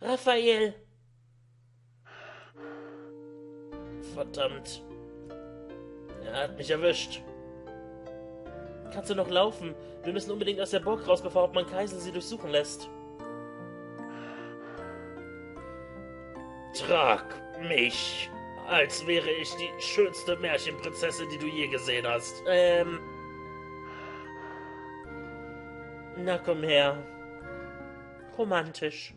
Raphael! Verdammt. Er hat mich erwischt. Kannst du noch laufen? Wir müssen unbedingt aus der Burg raus, bevor Hauptmann Kaisel sie durchsuchen lässt. Trag mich, als wäre ich die schönste Märchenprinzessin, die du je gesehen hast. Na komm her. Romantisch.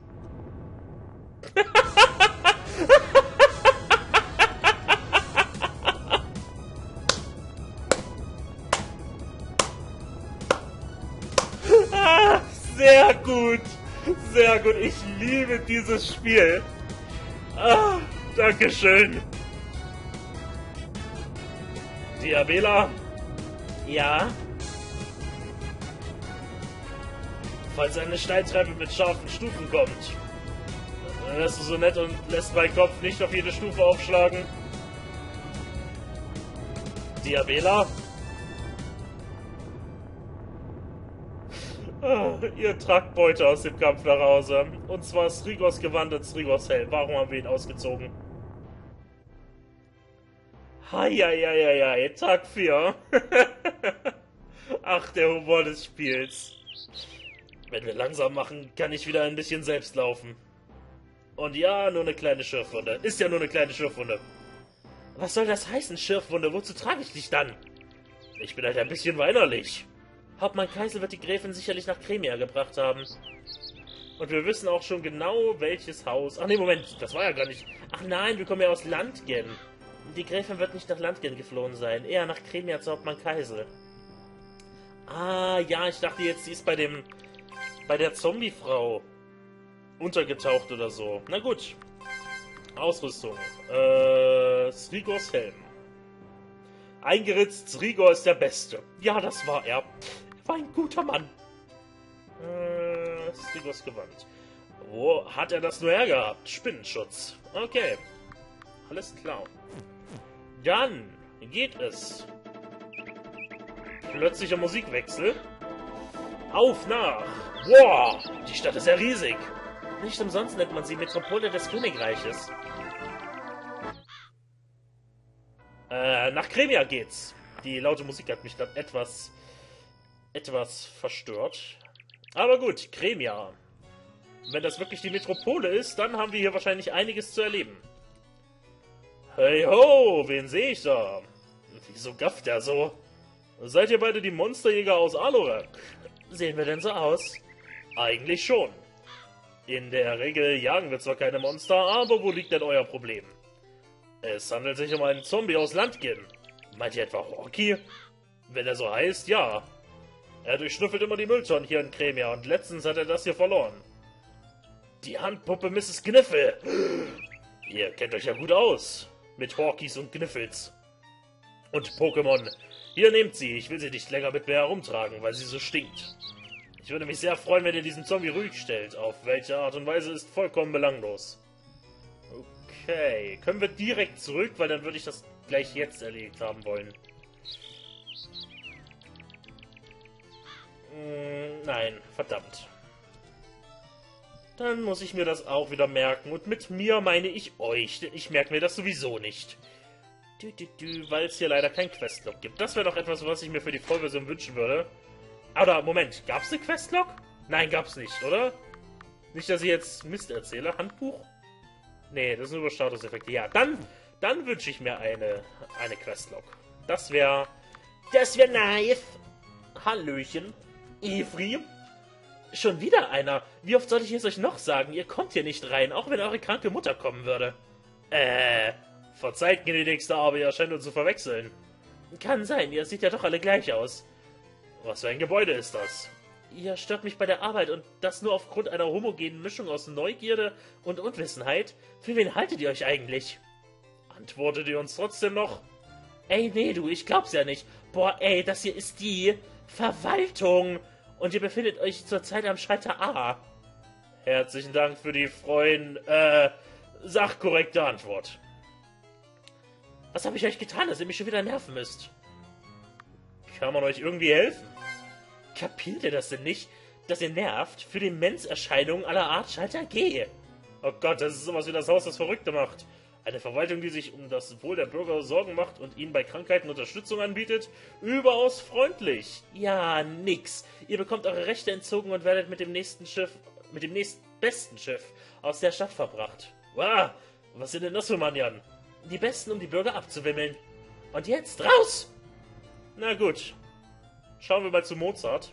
Sehr gut. Sehr gut. Ich liebe dieses Spiel. Dankeschön. Diabela? Ja? Falls eine Steintreppe mit scharfen Stufen kommt, dann wärst du so nett und lässt meinen Kopf nicht auf jede Stufe aufschlagen. Diabela? Ihr tragt Beute aus dem Kampf nach Hause. Und zwar Srigos Gewand und Srigos Helm. Warum haben wir ihn ausgezogen? Heieieiei, Tag 4. Ach, der Humor des Spiels. Wenn wir langsam machen, kann ich wieder ein bisschen selbst laufen. Und ja, nur eine kleine Schürfwunde. Ist ja nur eine kleine Schürfwunde. Was soll das heißen, Schürfwunde? Wozu trage ich dich dann? Ich bin halt ein bisschen weinerlich. Hauptmann Kaisel wird die Gräfin sicherlich nach Cremia gebracht haben. Und wir wissen auch schon genau, welches Haus... Ach nee, Moment, das war ja gar nicht... Ach nein, wir kommen ja aus Landgen. Die Gräfin wird nicht nach Landgen geflohen sein, eher nach Cremia zu Hauptmann Kaisel. Ah, ja, ich dachte jetzt, sie ist bei der Zombie-Frau untergetaucht oder so. Na gut. Ausrüstung. Srigos Helm. Eingeritzt, Srigor ist der Beste. Ja, das war er. War ein guter Mann. Srigos Gewand. Wo hat er das nur hergehabt? Spinnenschutz. Okay. Alles klar. Dann geht es. Plötzlicher Musikwechsel. Auf nach. Wow, die Stadt ist ja riesig. Nicht umsonst nennt man sie Metropole des Königreiches. Nach Cremia geht's. Die laute Musik hat mich dann etwas verstört. Aber gut, Cremia. Wenn das wirklich die Metropole ist, dann haben wir hier wahrscheinlich einiges zu erleben. Hey ho, wen sehe ich da? Wieso gafft er so? Seid ihr beide die Monsterjäger aus Alorak? Sehen wir denn so aus? Eigentlich schon. In der Regel jagen wir zwar keine Monster, aber wo liegt denn euer Problem? Es handelt sich um einen Zombie aus Landgen. Meint ihr etwa Horky? Wenn er so heißt, ja. Er durchschnüffelt immer die Mülltonnen hier in Cremia und letztens hat er das hier verloren. Die Handpuppe Mrs. Gniffel. Ihr kennt euch ja gut aus. Mit Horkys und Gniffels. Und Pokémon. Hier nehmt sie, ich will sie nicht länger mit mir herumtragen, weil sie so stinkt. Ich würde mich sehr freuen, wenn ihr diesen Zombie ruhig stellt. Auf welche Art und Weise ist vollkommen belanglos. Okay, können wir direkt zurück, weil dann würde ich das gleich jetzt erledigt haben wollen. Nein, verdammt. Dann muss ich mir das auch wieder merken. Und mit mir meine ich euch, denn ich merke mir das sowieso nicht. Weil es hier leider kein Questlog gibt. Das wäre doch etwas, was ich mir für die Vollversion wünschen würde. Aber Moment, gab es eine Questlog? Nein, gab's nicht, oder? Nicht, dass ich jetzt Mist erzähle. Handbuch? Nee, das sind nur Statuseffekte. Ja, dann wünsche ich mir eine Questlog. Das wäre nice. Hallöchen. Evri. Schon wieder einer. Wie oft soll ich es euch noch sagen? Ihr kommt hier nicht rein, auch wenn eure kranke Mutter kommen würde. Verzeiht, gnädigste, aber ihr scheint uns zu verwechseln. Kann sein, ihr seht ja doch alle gleich aus. Was für ein Gebäude ist das? Ihr stört mich bei der Arbeit und das nur aufgrund einer homogenen Mischung aus Neugierde und Unwissenheit. Für wen haltet ihr euch eigentlich? Antwortet ihr uns trotzdem noch? Ey, nee, du, ich glaub's ja nicht. Boah, ey, das hier ist die Verwaltung. Und ihr befindet euch zurzeit am Schalter A. Herzlichen Dank für die sachkorrekte Antwort. Was habe ich euch getan, dass ihr mich schon wieder nerven müsst? Kann man euch irgendwie helfen? Kapiert ihr das denn nicht, dass ihr nervt? Für Demenzerscheinungen aller Art Schalter G. Oh Gott, das ist sowas wie das Haus, das Verrückte macht. Eine Verwaltung, die sich um das Wohl der Bürger Sorgen macht und ihnen bei Krankheiten Unterstützung anbietet? Überaus freundlich. Ja, nix. Ihr bekommt eure Rechte entzogen und werdet mit dem nächstbesten Schiff aus der Stadt verbracht. Wow, was sind denn das für Manieren? Die Besten, um die Bürger abzuwimmeln. Und jetzt raus! Na gut. Schauen wir mal zu Mozart.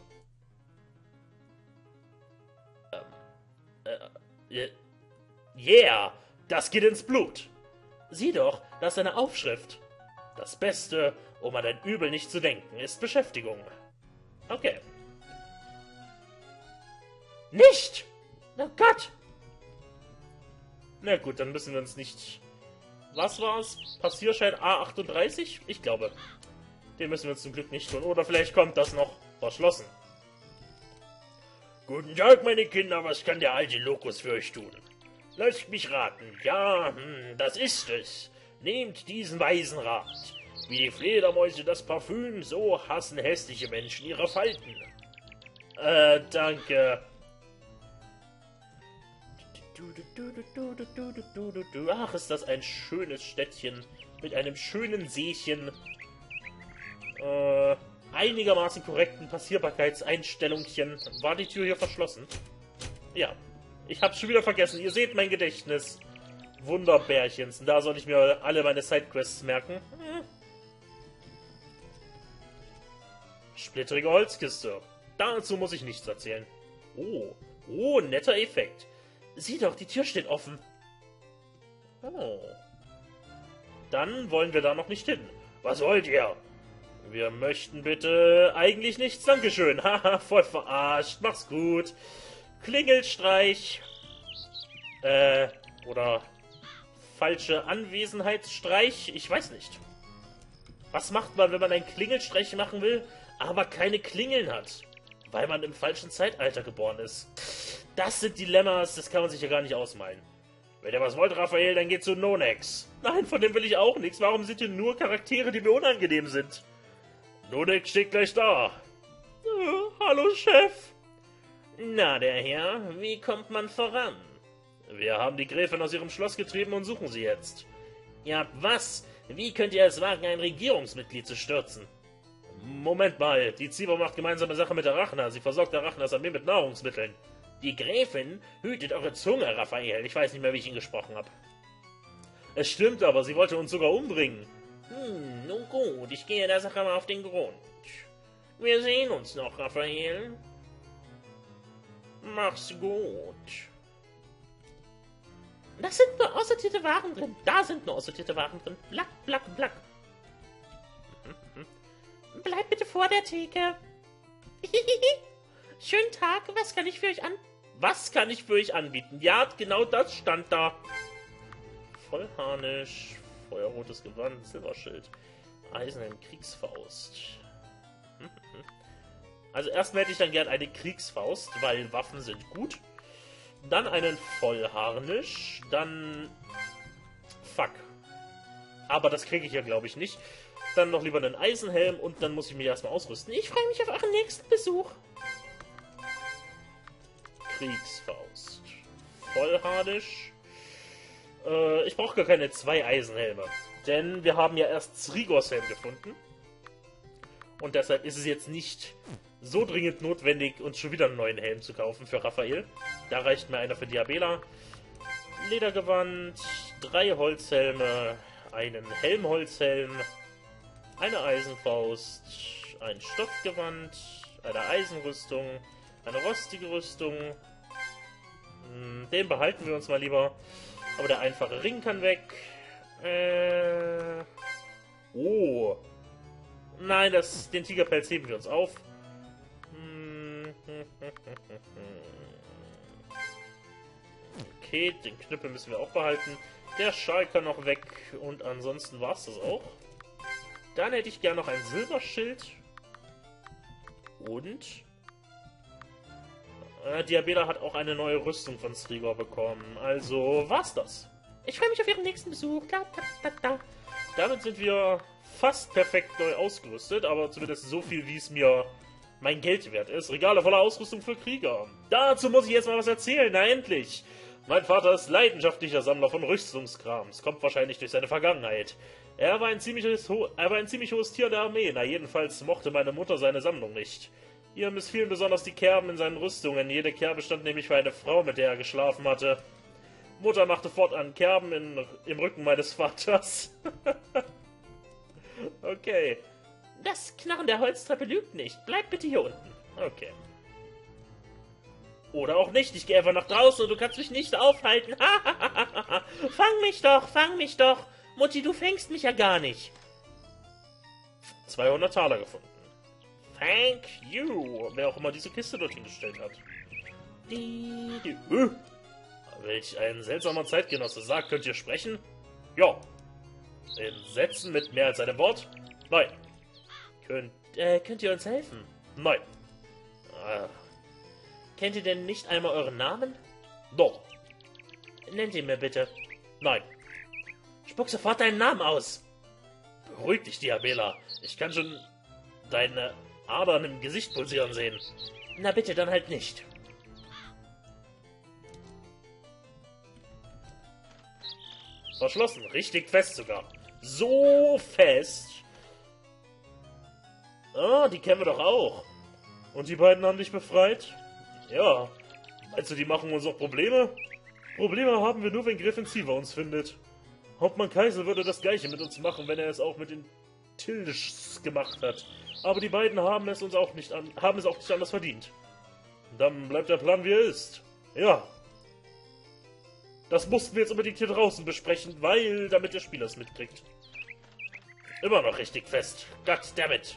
Yeah, das geht ins Blut. Sieh doch, das ist eine Aufschrift. Das Beste, um an ein Übel nicht zu denken, ist Beschäftigung. Okay. Nicht! Oh Gott! Na gut, dann müssen wir uns nicht... Was war's? Passierschein A38? Ich glaube. Den müssen wir uns zum Glück nicht tun. Oder vielleicht kommt das noch verschlossen. Guten Tag, meine Kinder. Was kann der alte Lokus für euch tun? Lasst mich raten. Ja, das ist es. Nehmt diesen weisen Rat. Wie die Fledermäuse das Parfüm, so hassen hässliche Menschen ihre Falten. Danke. Ach, ist das ein schönes Städtchen mit einem schönen Seechen. Einigermaßen korrekten Passierbarkeitseinstellungchen. War die Tür hier verschlossen? Ja. Ich hab's schon wieder vergessen. Ihr seht mein Gedächtnis. Wunderbärchens. Da soll ich mir alle meine Sidequests merken. Splitterige Holzkiste. Dazu muss ich nichts erzählen. Oh, netter Effekt. Sieh doch, die Tür steht offen. Oh. Dann wollen wir da noch nicht hin. Was wollt ihr? Wir möchten bitte eigentlich nichts. Dankeschön. Haha, voll verarscht. Mach's gut. Klingelstreich. Oder falsche Anwesenheitsstreich. Ich weiß nicht. Was macht man, wenn man einen Klingelstreich machen will, aber keine Klingeln hat? Weil man im falschen Zeitalter geboren ist. Das sind Dilemmas, das kann man sich ja gar nicht ausmalen. Wenn ihr was wollt, Raphael, dann geht zu Nonex. Nein, von dem will ich auch nichts. Warum sind hier nur Charaktere, die mir unangenehm sind? Nonex steht gleich da. Hallo, Chef. Na, der Herr, wie kommt man voran? Wir haben die Gräfin aus ihrem Schloss getrieben und suchen sie jetzt. Ja, was? Wie könnt ihr es wagen, ein Regierungsmitglied zu stürzen? Moment mal, die Zibo macht gemeinsame Sache mit der Rachner. Sie versorgt der Rachners Armee mit Nahrungsmitteln. Die Gräfin hütet eure Zunge, Raphael. Ich weiß nicht mehr, wie ich ihn gesprochen habe. Es stimmt aber, sie wollte uns sogar umbringen. Nun gut, ich gehe der Sache mal auf den Grund. Wir sehen uns noch, Raphael. Mach's gut. Das sind nur aussortierte Waren drin. Da sind nur aussortierte Waren drin. Black, black, black. Bleib bitte vor der Theke. Schönen Tag, was kann ich für euch anbieten? Ja, genau das stand da. Vollharnisch, feuerrotes Gewand, Silberschild, Eisernen Kriegsfaust. Also erstmal hätte ich dann gern eine Kriegsfaust, weil Waffen sind gut. Dann einen Vollharnisch, dann... Fuck. Aber das kriege ich ja, glaube ich, nicht. Dann noch lieber einen Eisenhelm und dann muss ich mich erstmal ausrüsten. Ich freue mich auf euren nächsten Besuch. Kriegsfaust. Vollharnisch. Ich brauche gar keine 2 Eisenhelme. Denn wir haben ja erst Srigors Helm gefunden. Und deshalb ist es jetzt nicht so dringend notwendig, uns schon wieder einen neuen Helm zu kaufen für Raphael. Da reicht mir einer für Diabela. Ledergewand, 3 Holzhelme, einen Helmholzhelm, eine Eisenfaust, ein Stoffgewand, eine Eisenrüstung, eine rostige Rüstung. Den behalten wir uns mal lieber. Aber der einfache Ring kann weg. Oh. Nein, den Tigerpelz heben wir uns auf. Okay, den Knüppel müssen wir auch behalten. Der Schal kann noch weg. Und ansonsten war es das auch. Dann hätte ich gerne noch ein Silberschild. Und... Diabela hat auch eine neue Rüstung von Srigor bekommen. Also war's das. Ich freue mich auf Ihren nächsten Besuch. Damit sind wir fast perfekt neu ausgerüstet, aber zumindest so viel, wie es mir mein Geld wert ist. Regale voller Ausrüstung für Krieger. Dazu muss ich jetzt mal was erzählen. Na endlich. Mein Vater ist leidenschaftlicher Sammler von Rüstungskrams, kommt wahrscheinlich durch seine Vergangenheit. Er war ein ziemlich hohes Tier der Armee, na jedenfalls mochte meine Mutter seine Sammlung nicht. Ihr missfielen besonders die Kerben in seinen Rüstungen, jede Kerbe stand nämlich für eine Frau, mit der er geschlafen hatte. Mutter machte fortan Kerben im Rücken meines Vaters. Okay. Das Knarren der Holztreppe lügt nicht. Bleib bitte hier unten. Okay. Oder auch nicht. Ich gehe einfach nach draußen und du kannst mich nicht aufhalten. Fang mich doch, fang mich doch. Mutti, du fängst mich ja gar nicht. 200 Taler gefunden. Thank you. Wer auch immer diese Kiste dorthin gestellt hat. Welch ein seltsamer Zeitgenosse. Sagt, könnt ihr sprechen? Ja. In Sätzen mit mehr als einem Wort? Nein. Könnt ihr uns helfen? Nein. Kennt ihr denn nicht einmal euren Namen? Doch. Nennt ihn mir bitte. Nein. Spuck sofort deinen Namen aus. Beruhig dich, Diabela. Ich kann schon deine Adern im Gesicht pulsieren sehen. Na bitte, dann halt nicht. Verschlossen. Richtig fest sogar. So fest. Ah, die kennen wir doch auch. Und die beiden haben dich befreit? Ja. Meinst du, die machen uns noch Probleme? Probleme haben wir nur, wenn Gräfin Siva uns findet. Hauptmann Kaiser würde das Gleiche mit uns machen, wenn er es auch mit den Tildischs gemacht hat. Aber die beiden haben es auch nicht anders verdient. Dann bleibt der Plan, wie er ist. Ja. Das mussten wir jetzt unbedingt hier draußen besprechen, damit der Spieler es mitkriegt. Immer noch richtig fest. Goddammit.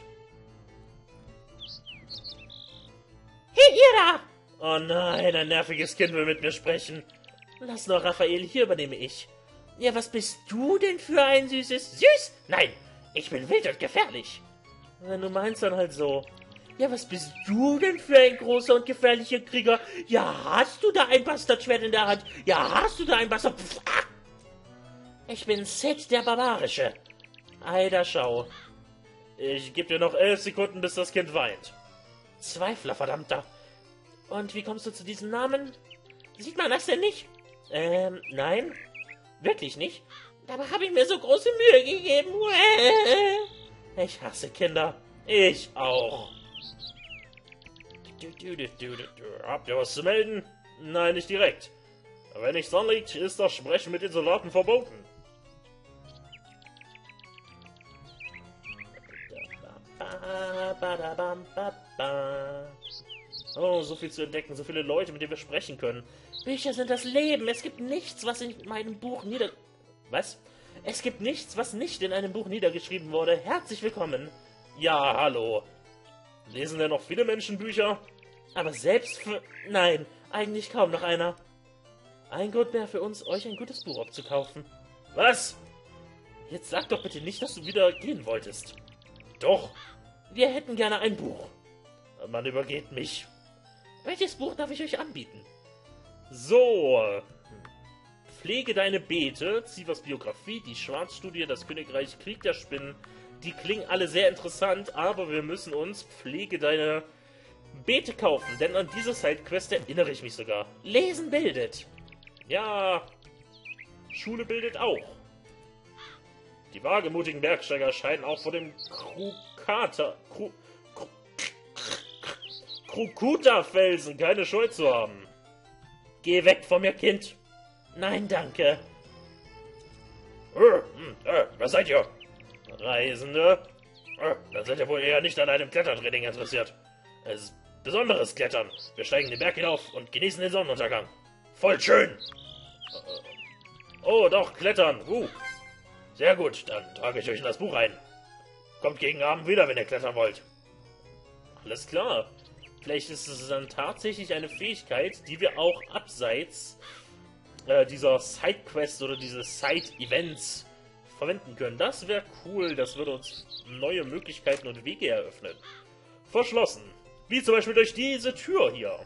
Hey, ihr da! Oh nein, ein nerviges Kind will mit mir sprechen. Lass nur, Raphael, hier übernehme ich. Ja, was bist du denn für ein süßes... Süß? Nein, ich bin wild und gefährlich. Wenn du meinst, dann halt so. Ja, was bist du denn für ein großer und gefährlicher Krieger? Ja, hast du da ein Bastardschwert in der Hand? Ja, hast du da ein Bastard... Ich bin Seth der Barbarische. Eider, schau. Ich gebe dir noch 11 Sekunden, bis das Kind weint. Zweifler, verdammter. Und wie kommst du zu diesem Namen? Sieht man das denn nicht? Nein. Wirklich nicht? Dabei habe ich mir so große Mühe gegeben. Ich hasse Kinder. Ich auch. Habt ihr was zu melden? Nein, nicht direkt. Wenn nichts anliegt, ist das Sprechen mit den Soldaten verboten. Oh, so viel zu entdecken, so viele Leute, mit denen wir sprechen können. Bücher sind das Leben. Es gibt nichts, was in meinem Buch Was? Es gibt nichts, was nicht in einem Buch niedergeschrieben wurde. Herzlich willkommen. Ja, hallo. Lesen denn noch viele Menschen Bücher? Aber selbst für... Nein, eigentlich kaum noch einer. Ein Grund mehr für uns, euch ein gutes Buch abzukaufen. Was? Jetzt sag doch bitte nicht, dass du wieder gehen wolltest. Doch. Wir hätten gerne ein Buch. Man übergeht mich. Welches Buch darf ich euch anbieten? So. Pflege deine Beete, Sivas Biografie, die Schwarzstudie, das Königreich Krieg der Spinnen. Die klingen alle sehr interessant, aber wir müssen uns Pflege deine Beete kaufen, denn an diese Sidequest erinnere ich mich sogar. Lesen bildet. Ja, Schule bildet auch. Die wagemutigen Bergsteiger scheinen auch vor dem Krukuta-Felsen keine Scheu zu haben. Geh weg von mir, Kind. Nein, danke. Was seid ihr? Reisende? Dann seid ihr wohl eher nicht an einem Klettertraining interessiert. Es ist besonderes Klettern. Wir steigen den Berg hinauf und genießen den Sonnenuntergang. Voll schön. Oh, doch, klettern. Sehr gut, dann trage ich euch in das Buch ein. Kommt gegen Abend wieder, wenn ihr klettern wollt. Alles klar. Vielleicht ist es dann tatsächlich eine Fähigkeit, die wir auch abseits dieser Sidequest oder dieses Side-Events verwenden können. Das wäre cool, das würde uns neue Möglichkeiten und Wege eröffnen. Verschlossen. Wie zum Beispiel durch diese Tür hier.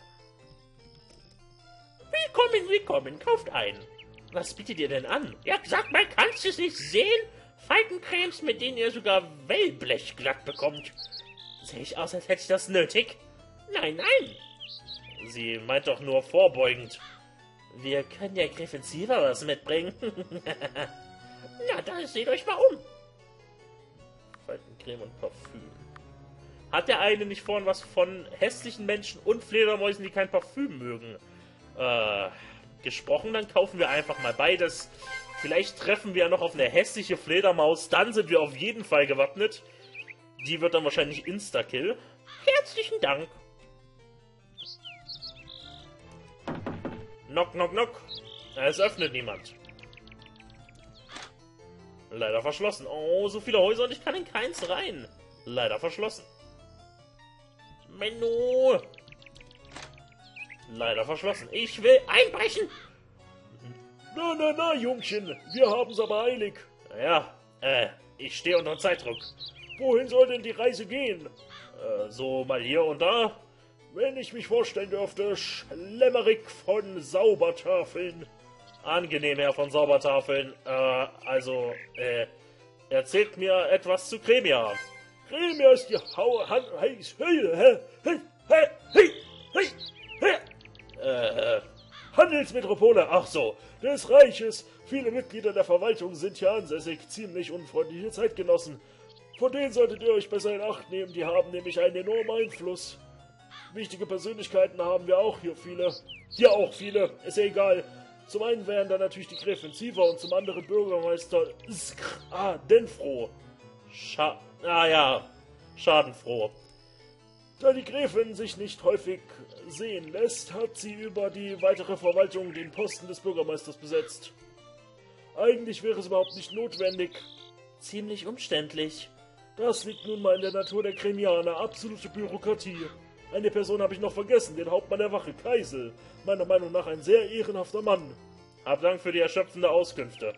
Willkommen, willkommen, kauft ein. Was bietet ihr denn an? Ja, sag mal, kannst du es nicht sehen? Faltencremes, mit denen ihr sogar Wellblech glatt bekommt. Sehe ich aus, als hätte ich das nötig? Nein, nein. Sie meint doch nur vorbeugend. Wir können ja Griffensiver was mitbringen. Na, dann seht euch mal um. Faltencreme und Parfüm. Hat der eine nicht vorhin was von hässlichen Menschen und Fledermäusen, die kein Parfüm mögen, gesprochen? Dann kaufen wir einfach mal beides. Vielleicht treffen wir ja noch auf eine hässliche Fledermaus, dann sind wir auf jeden Fall gewappnet. Die wird dann wahrscheinlich Insta-Kill. Herzlichen Dank. Knock, knock, knock. Es öffnet niemand. Leider verschlossen. Oh, so viele Häuser und ich kann in keins rein. Leider verschlossen. Menno. Leider verschlossen. Ich will einbrechen. Na, na, na, Jungchen. Wir haben's aber eilig. Ja, ich stehe unter Zeitdruck. Wohin soll denn die Reise gehen? So mal hier und da. Wenn ich mich vorstellen dürfte, Schlemmerig von Saubertafeln. Angenehm, Herr von Saubertafeln. Erzählt mir etwas zu Cremia. Cremia ist die Handelsmetropole, ach so, des Reiches. Viele Mitglieder der Verwaltung sind hier ansässig, ziemlich unfreundliche Zeitgenossen. Von denen solltet ihr euch besser in Acht nehmen, die haben nämlich einen enormen Einfluss. Wichtige Persönlichkeiten haben wir auch hier viele. Hier auch viele, ist ja egal. Zum einen wären da natürlich die Gräfin Siever und zum anderen Bürgermeister Denfroh. Schadenfroh. Da die Gräfin sich nicht häufig sehen lässt, hat sie über die weitere Verwaltung den Posten des Bürgermeisters besetzt. Eigentlich wäre es überhaupt nicht notwendig. Ziemlich umständlich. Das liegt nun mal in der Natur der Cremianer, absolute Bürokratie. Eine Person habe ich noch vergessen, den Hauptmann der Wache, Keisel. Meiner Meinung nach ein sehr ehrenhafter Mann. Hab Dank für die erschöpfende Auskünfte.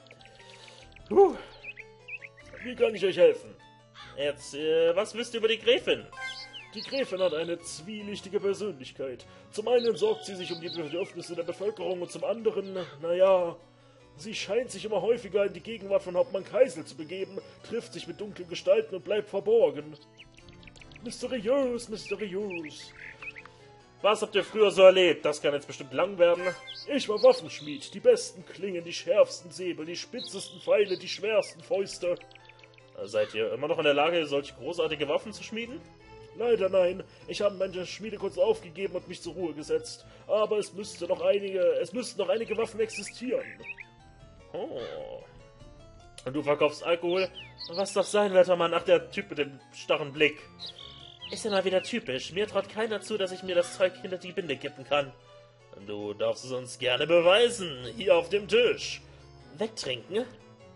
Wie kann ich euch helfen? Jetzt, was wisst ihr über die Gräfin? Die Gräfin hat eine zwielichtige Persönlichkeit. Zum einen sorgt sie sich um die Bedürfnisse der Bevölkerung und zum anderen, naja, sie scheint sich immer häufiger in die Gegenwart von Hauptmann Keisel zu begeben, trifft sich mit dunklen Gestalten und bleibt verborgen. Mysteriös, mysteriös. Was habt ihr früher so erlebt? Das kann jetzt bestimmt lang werden. Ich war Waffenschmied. Die besten Klingen, die schärfsten Säbel, die spitzesten Pfeile, die schwersten Fäuste. Seid ihr immer noch in der Lage, solche großartige Waffen zu schmieden? Leider nein. Ich habe meine Schmiede kurz aufgegeben und mich zur Ruhe gesetzt. Aber es müssten noch einige Waffen existieren. Oh. Und du verkaufst Alkohol? Was darf sein, Wettermann? Ach, der Typ mit dem starren Blick. Ist ja mal wieder typisch. Mir traut keiner zu, dass ich mir das Zeug hinter die Binde kippen kann. Du darfst es uns gerne beweisen. Hier auf dem Tisch. Wegtrinken?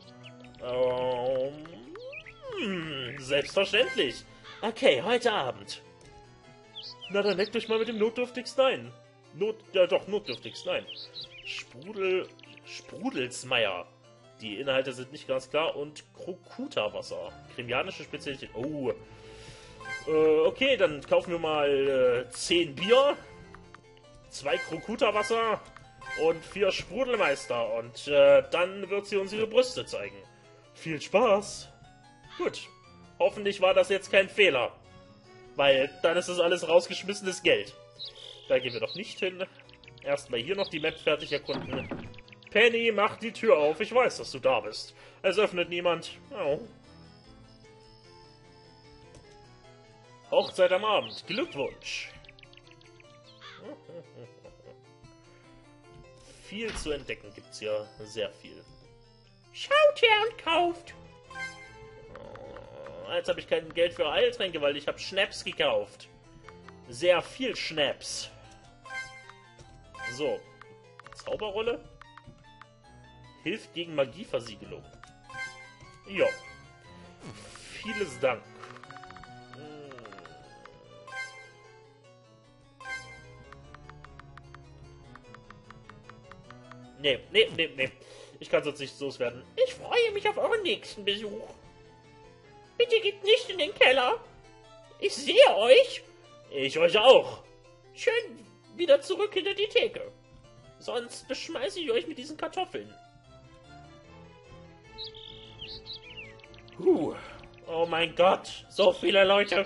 Selbstverständlich. Okay, heute Abend. Na, dann leckt euch mal mit dem notdürftigsten ein. Notdürftigsten ein. Sprudelsmeier. Die Inhalte sind nicht ganz klar. Und Krokuta-Wasser. Kremianische Spezialität. Oh. Okay, dann kaufen wir mal 10 Bier, 2 Krokuta-Wasser und 4 Sprudelmeister. Und dann wird sie uns ihre Brüste zeigen. Viel Spaß. Gut. Hoffentlich war das jetzt kein Fehler. Weil dann ist das alles rausgeschmissenes Geld. Da gehen wir doch nicht hin. Erstmal hier noch die Map fertig erkunden. Penny, mach die Tür auf. Ich weiß, dass du da bist. Es öffnet niemand. Oh. Hochzeit am Abend. Glückwunsch. Viel zu entdecken gibt's hier. Sehr viel. Schaut her und kauft. Jetzt habe ich kein Geld für Heiltränke, weil ich habe Schnaps gekauft. Sehr viel Schnaps. So. Zauberrolle. Hilft gegen Magieversiegelung. Ja. Vieles Dank. Nee. Ich kann sonst nicht loswerden. Ich freue mich auf euren nächsten Besuch. Bitte geht nicht in den Keller. Ich sehe euch. Ich euch auch. Schön wieder zurück hinter die Theke. Sonst beschmeiße ich euch mit diesen Kartoffeln. Oh mein Gott, so viele Leute.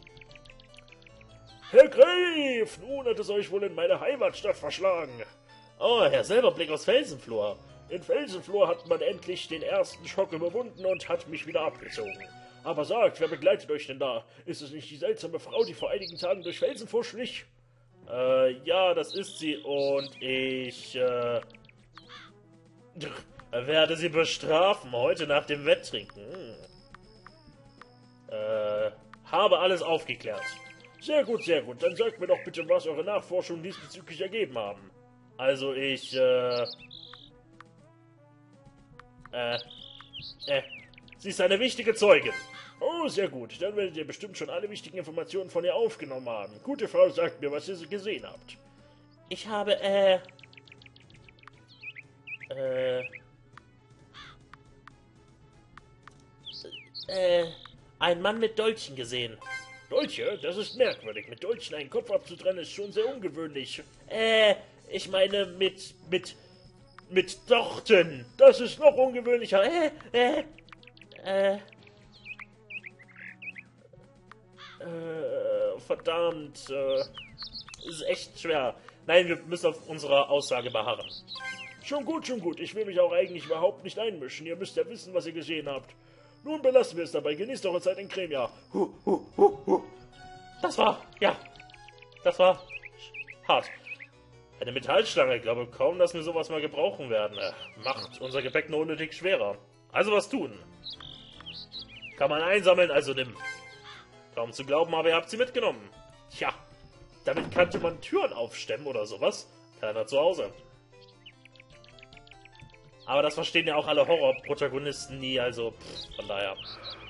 Herr Gräf, nun hat es euch wohl in meine Heimatstadt verschlagen. Oh, Herr Silberblick aus Felsenflur. In Felsenflur hat man endlich den ersten Schock überwunden und hat mich wieder abgezogen. Aber sagt, wer begleitet euch denn da? Ist es nicht die seltsame Frau, die vor einigen Tagen durch Felsenflur schlich? Ja, das ist sie und ich, werde sie bestrafen heute nach dem Wetttrinken. Habe alles aufgeklärt. Sehr gut, sehr gut. Dann sagt mir doch bitte, was eure Nachforschungen diesbezüglich ergeben haben. Also sie ist eine wichtige Zeugin. Oh, sehr gut. Dann werdet ihr bestimmt schon alle wichtigen Informationen von ihr aufgenommen haben. Gute Frau, sagt mir, was ihr gesehen habt. Ich habe, einen Mann mit Dolchen gesehen. Dolche? Das ist merkwürdig. Mit Dolchen einen Kopf abzutrennen ist schon sehr ungewöhnlich. Ich meine mit Dochten. Das ist noch ungewöhnlicher. Verdammt, ist echt schwer. Nein, wir müssen auf unserer Aussage beharren. Schon gut, schon gut. Ich will mich auch eigentlich überhaupt nicht einmischen. Ihr müsst ja wissen, was ihr gesehen habt. Nun belassen wir es dabei. Genießt eure Zeit in Kremia. Das war hart. Eine Metallstange. Ich glaube kaum, dass wir sowas mal gebrauchen werden. Macht unser Gepäck nur unnötig schwerer. Also was tun? Kann man einsammeln, also nimm. Kaum zu glauben, aber ihr habt sie mitgenommen. Tja, damit könnte man Türen aufstemmen oder sowas. Keiner zu Hause. Aber das verstehen ja auch alle Horror-Protagonisten nie, also von daher.